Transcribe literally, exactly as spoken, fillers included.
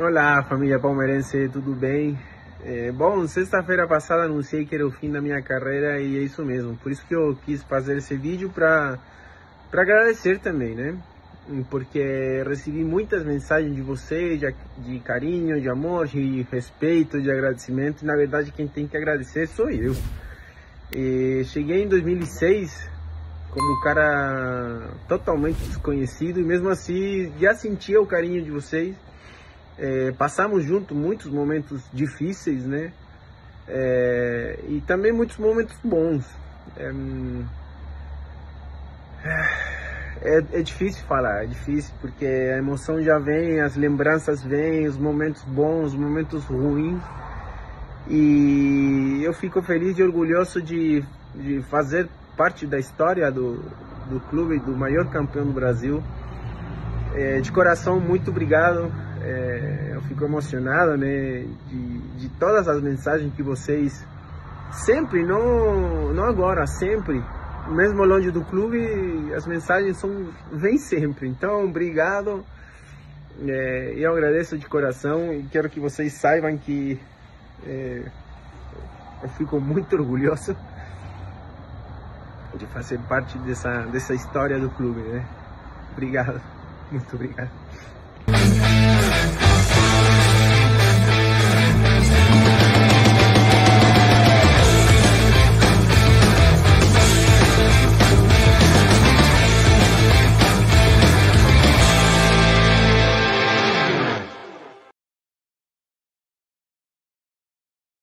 Olá, família palmeirense, tudo bem? É, bom, sexta-feira passada anunciei que era o fim da minha carreira e é isso mesmo. Por isso que eu quis fazer esse vídeo para para agradecer também, né? Porque recebi muitas mensagens de vocês, de, de carinho, de amor, de respeito, de agradecimento. E, na verdade, quem tem que agradecer sou eu. E cheguei em dois mil e seis como um cara totalmente desconhecido e mesmo assim já sentia o carinho de vocês. É, passamos juntos muitos momentos difíceis, né? É, e também muitos momentos bons. É, é, é difícil falar, é difícil porque a emoção já vem, as lembranças vêm, os momentos bons, os momentos ruins. E eu fico feliz e orgulhoso de, de fazer parte da história do, do clube, do maior campeão do Brasil. É, de coração, muito obrigado. É, eu fico emocionado, né, de, de todas as mensagens que vocês sempre, não, não agora, sempre, mesmo longe do clube, as mensagens são, vêm sempre. Então, obrigado. É, eu agradeço de coração e quero que vocês saibam que é, eu fico muito orgulhoso de fazer parte dessa, dessa história do clube, né? Obrigado, muito obrigado.